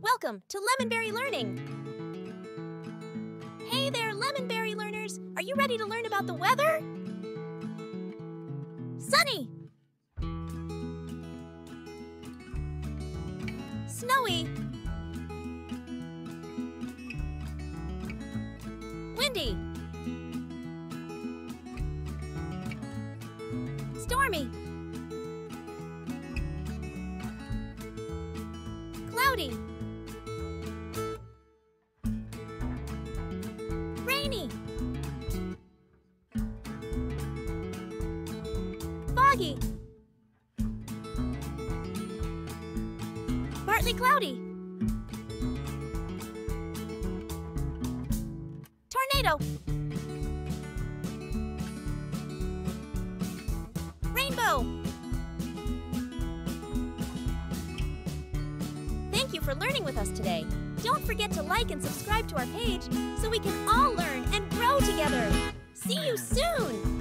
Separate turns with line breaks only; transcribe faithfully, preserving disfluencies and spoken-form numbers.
Welcome to Lemonberry Learning. Hey there, Lemonberry learners. Are you ready to learn about the weather? Sunny. Snowy. Windy. Stormy. Cloudy. Rainy. Foggy. Partly cloudy. Tornado. Rainbow. Thank you for learning with us today. Don't forget to like and subscribe to our page so we can all learn and grow together. See you soon!